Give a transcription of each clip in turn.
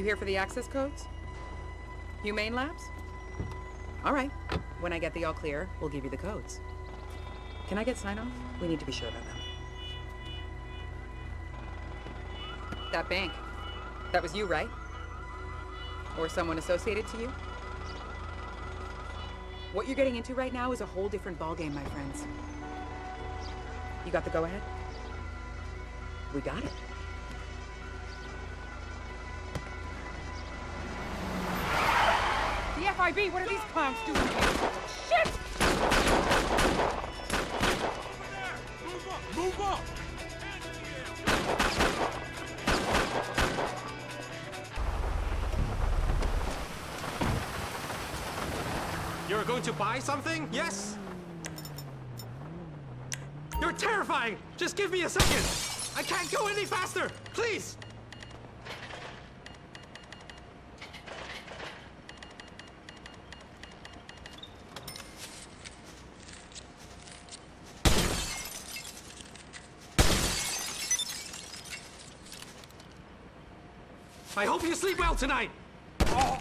here for the access codes? Humane Labs? All right. When I get the all clear, we'll give you the codes. Can I get sign-off? We need to be sure about them. That bank. That was you, right? Or someone associated to you? What you're getting into right now is a whole different ballgame, my friends. You got the go-ahead? We got it. The FIB, what are these clowns doing here? Shit! Move up! Move up! You're going to buy something? Yes? You're terrifying! Just give me a second! I can't go any faster! Please! I hope you sleep well tonight! Oh.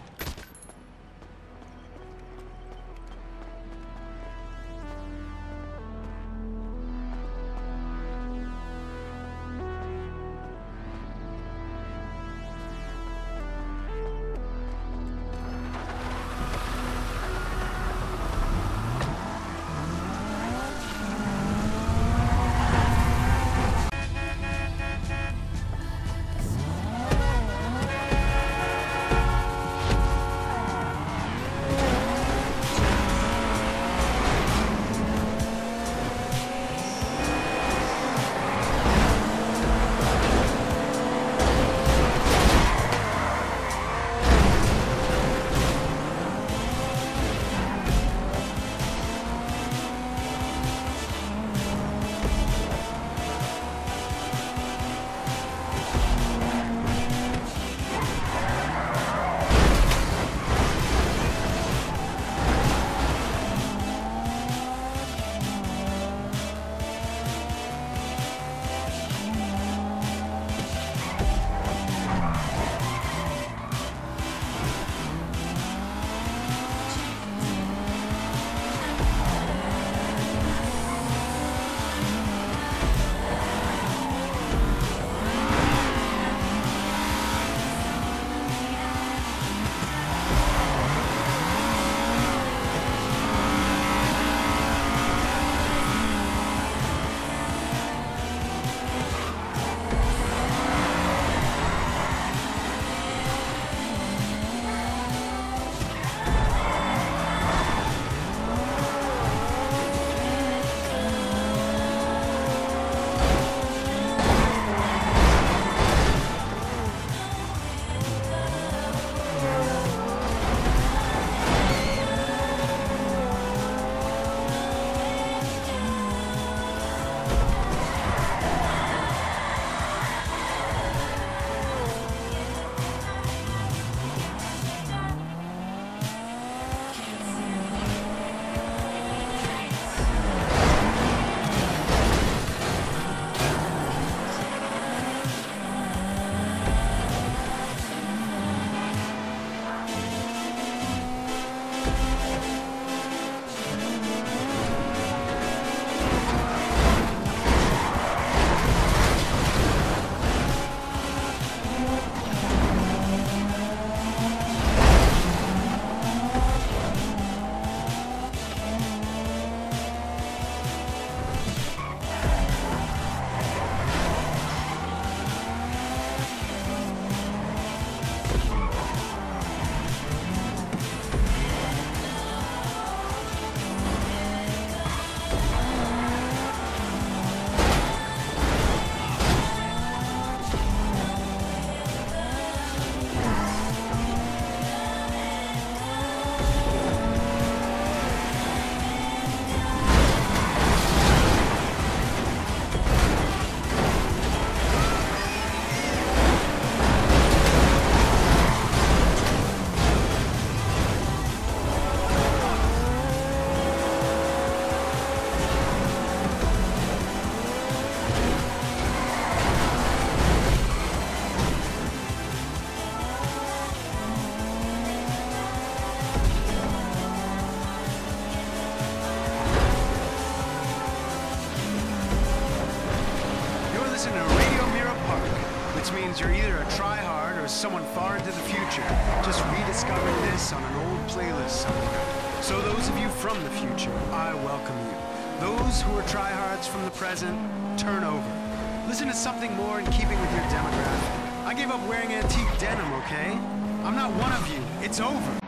someone far into the future, just rediscovering this on an old playlist somewhere. So those of you from the future, I welcome you. Those who are tryhards from the present, turn over. Listen to something more in keeping with your demographic. I gave up wearing antique denim, okay? I'm not one of you. It's over.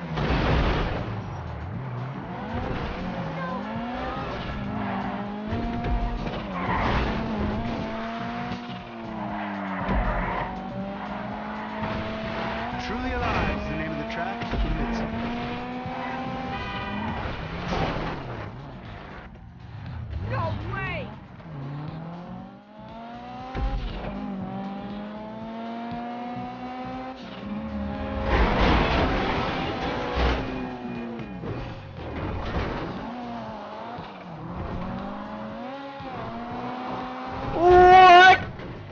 Truly Alive is the name of the track from Midsummer. No way! What?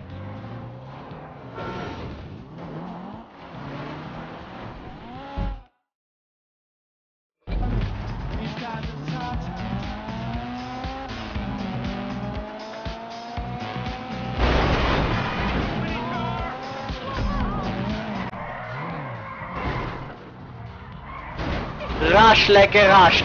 Rush like a rush.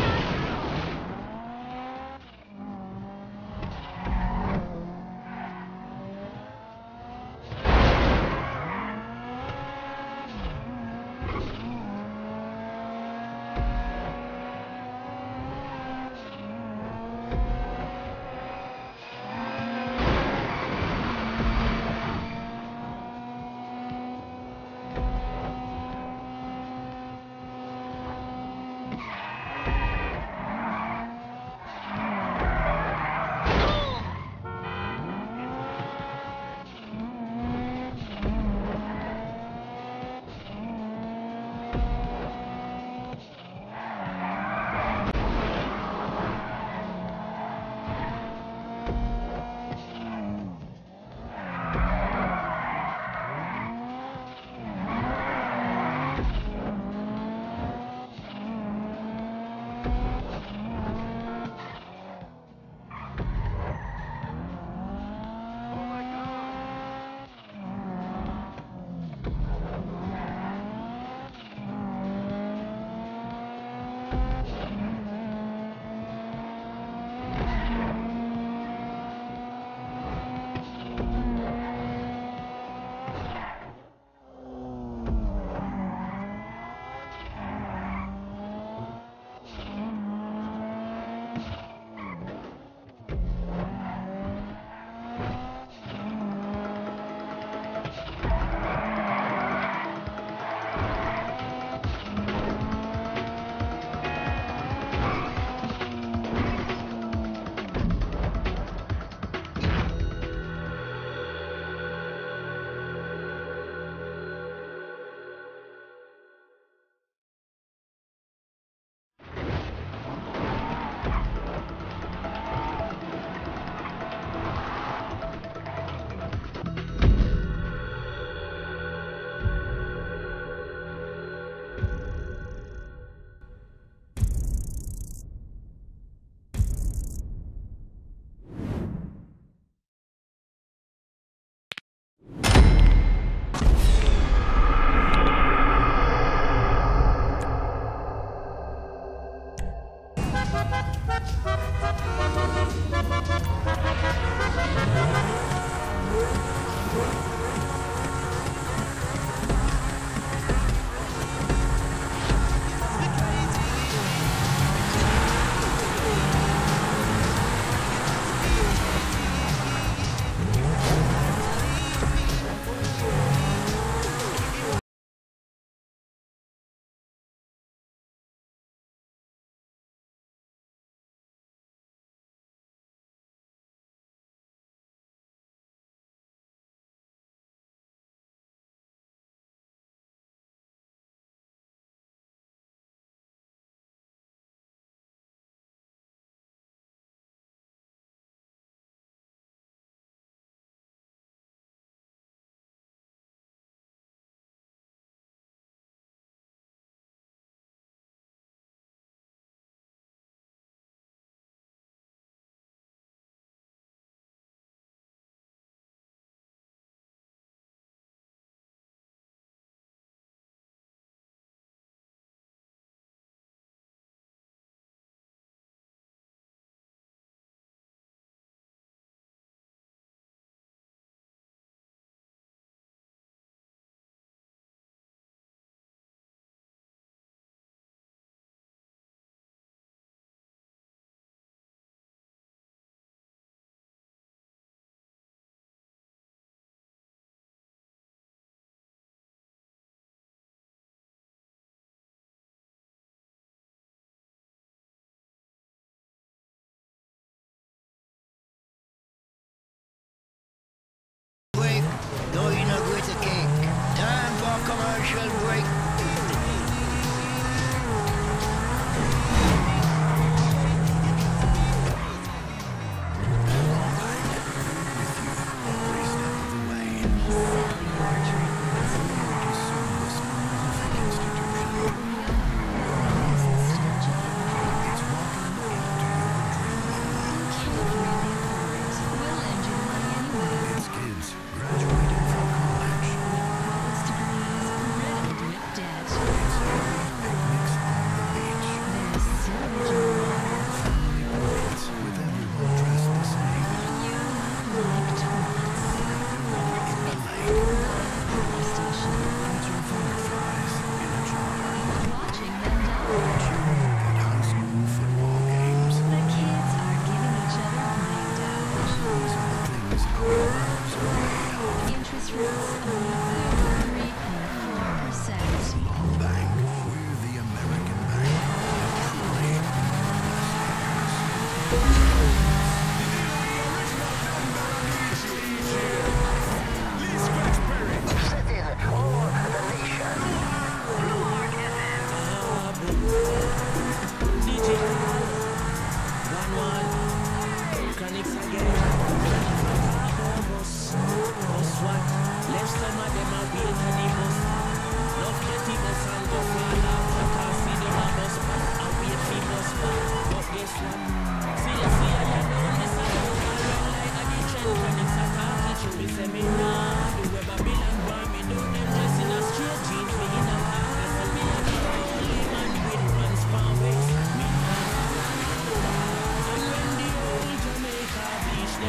Beach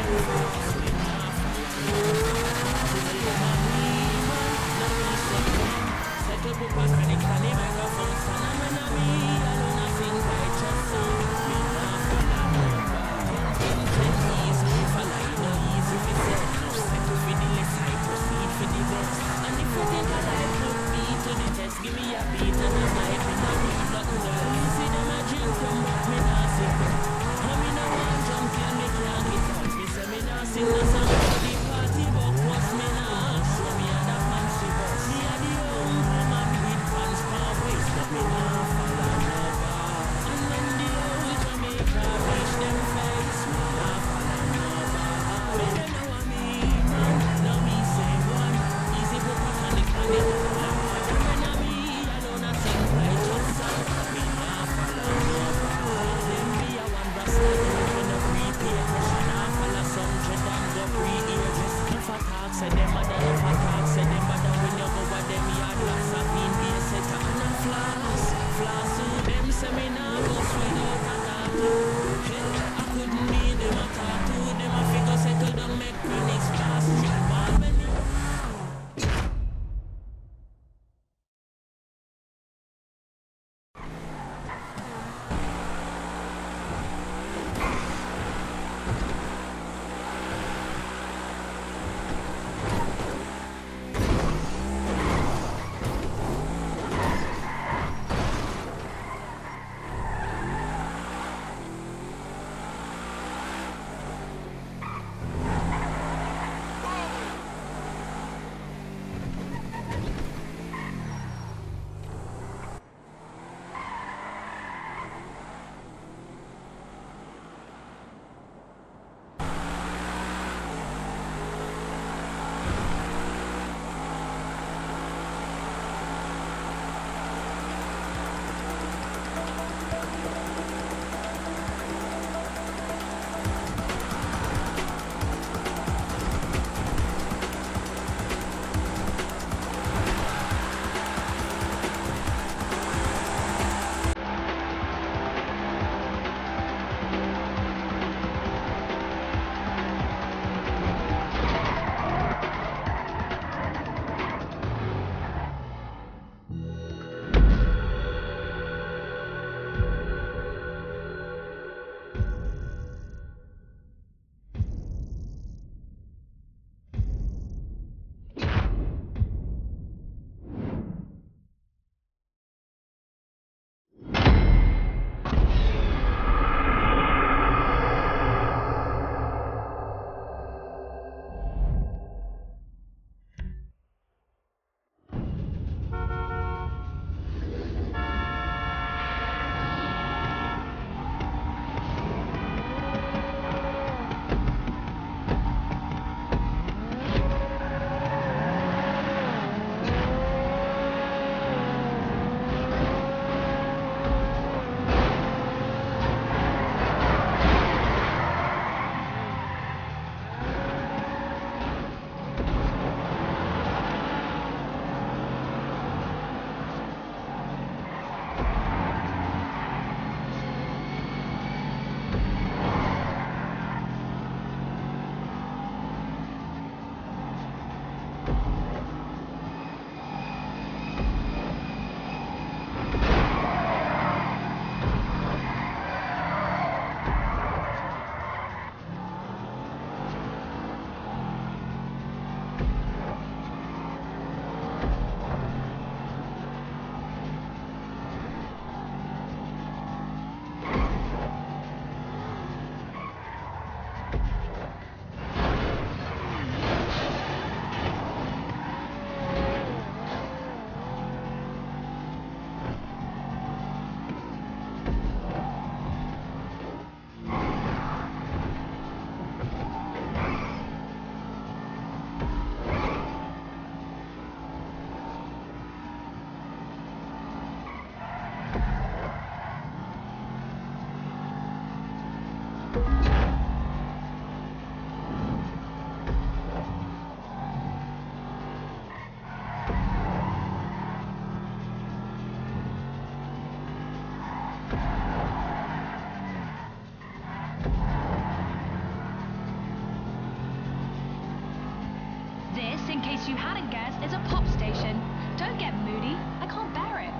This, in case you hadn't guessed, is a pop station. Don't get moody. I can't bear it.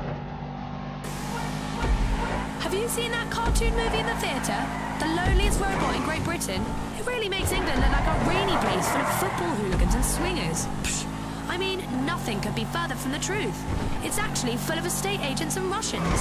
Have you seen that cartoon movie in the theatre? The Loneliest Robot in Great Britain? It really makes England look like a rainy place full of football hooligans and swingers. Psh, I mean, nothing could be further from the truth. It's actually full of estate agents and Russians.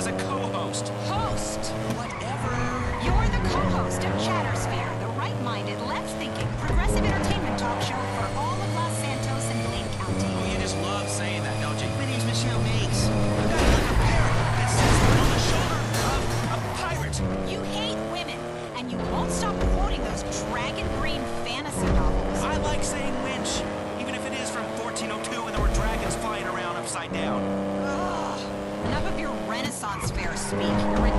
as a co-host. Host? Whatever. You're the co-host of Chattersphere, the right-minded, left-thinking, progressive entertainment talk show for all of Los Santos and Blaine County. Oh, you just love saying that, don't you? My name's Michelle Meigs. I've got like a parrot that sits on the shoulder of a pirate. You hate women, and you won't stop quoting those dragon green fantasy novels. I like saying winch, even if it is from 1402 and there were dragons flying around upside down. Ugh. Enough of your Renaissance fair speak. You're